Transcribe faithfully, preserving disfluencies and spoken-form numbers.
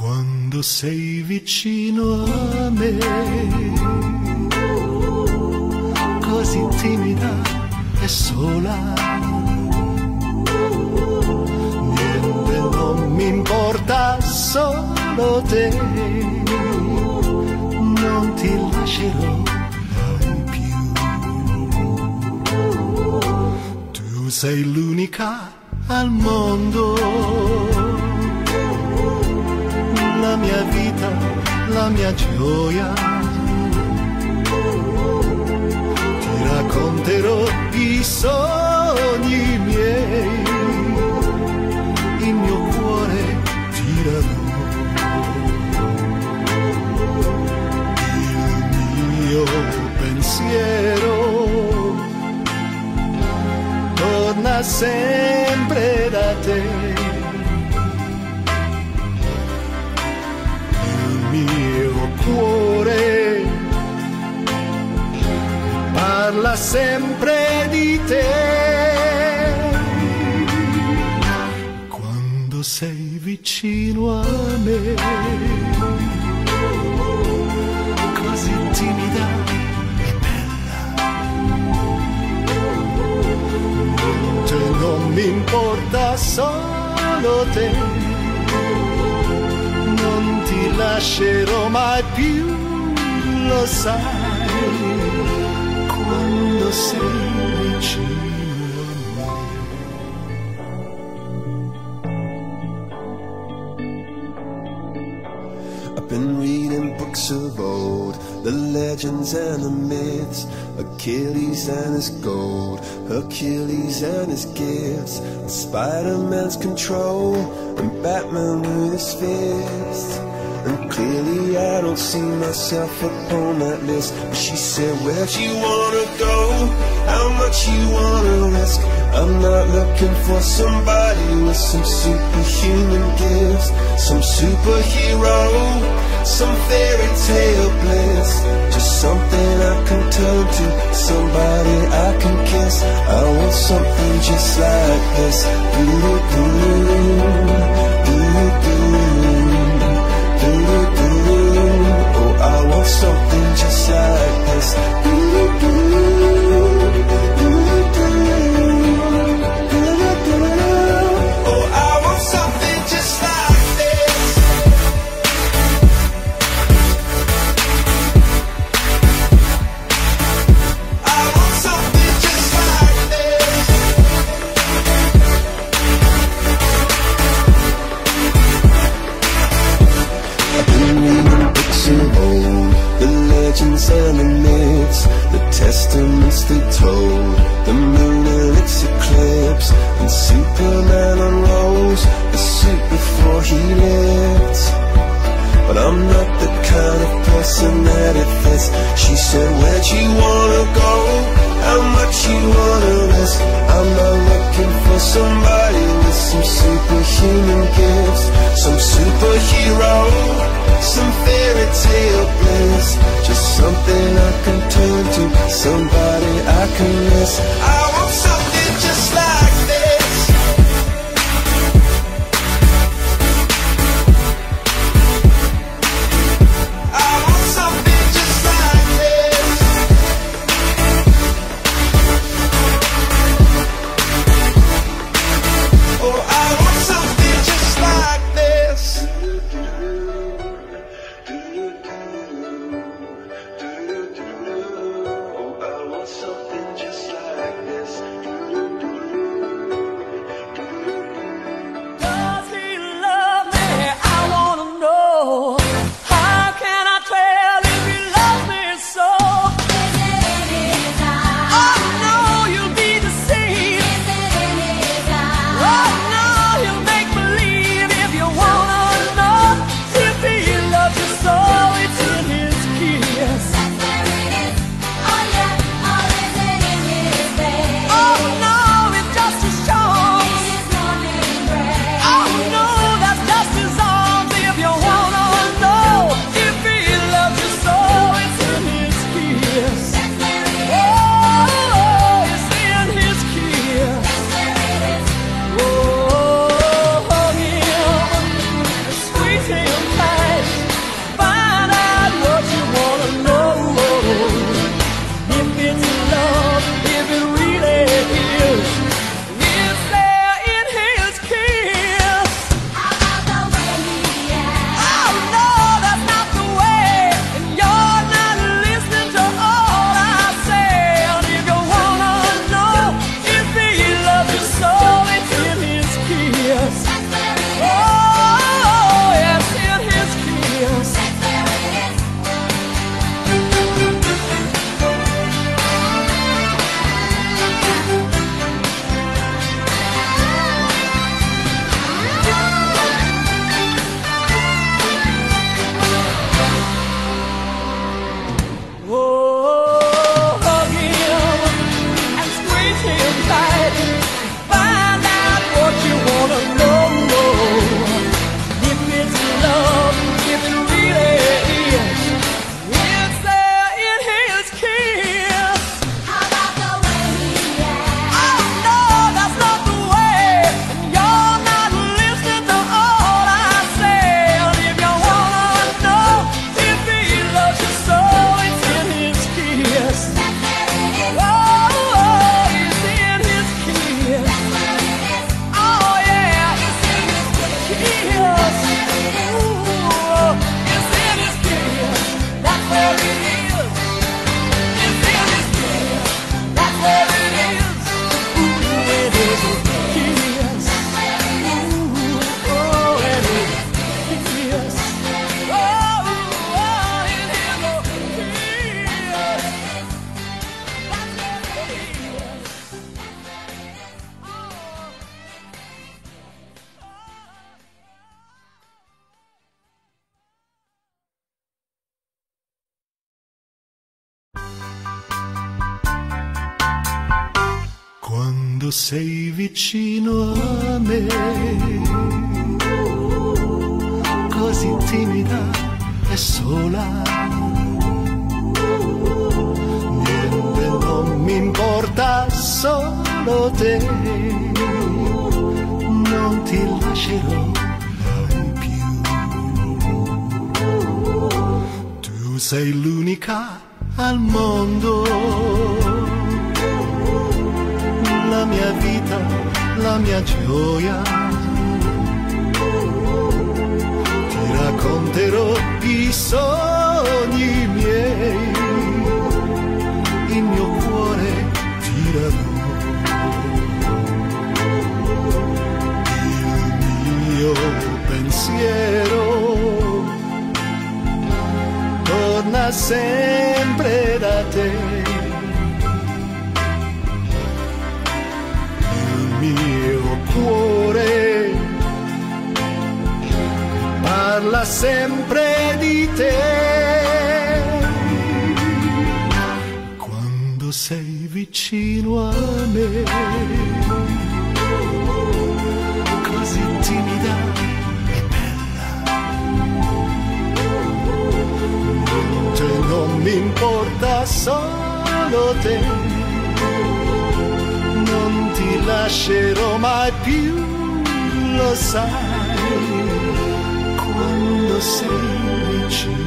Quando sei vicino a me, così timida e sola, niente non mi importa, solo te, non ti lascerò mai più. Tu sei l'unica al mondo, la mia vita, la mia gioia. Ti racconterò i sogni miei, il mio cuore tirerò. Il mio pensiero torna sempre da te. Cuore parla sempre di te. Quando sei vicino a me, così timida e bella, niente non mi importa, solo te. Non ti lascerò mai più, lo sai, quando sei vicino a me. I've been reading books of old, the legends and the myths, Achilles and his gold, Hercules and his gifts, and Spider-Man's control, and Batman with his fists. And clearly I don't see myself upon that list. But she said, where'd you wanna go? How much you wanna risk? I'm not looking for somebody with some superhuman gifts, some superhero, some fairy tale bliss. Just something I can turn to, somebody I can kiss. I want something just like this. Do-do-do, do-do-do. Oh, I want something just like this. Oh, I want something just like this. I want something just like this. I've been reading books of old, the legends and the myths, the testaments they told, the moon and its eclipse, and Superman unrolls the suit before he lived. But I'm not the kind of person that it fits. She said, where'd you wanna go? How much you wanna risk? I'm not looking for somebody with some superhuman gifts, some superhero, some fairy tale bliss. Just something I can turn to, somebody I can miss. I want something just like this. I want something just like this. Oh, I want something just like this. Oh, I want sei vicino a me, così timida e sola, niente non mi importa, solo te, non ti lascerò mai più. Tu sei l'unica al mondo, la mia vita, la mia gioia, ti racconterò i sogni miei, il mio cuore ti darò, il mio pensiero torna sempre da te. Mio cuore parla sempre di te. Quando sei vicino a me, così timida e bella, niente non mi importa, solo te, non ti lascerò mai più, lo sai, quando sei vicino.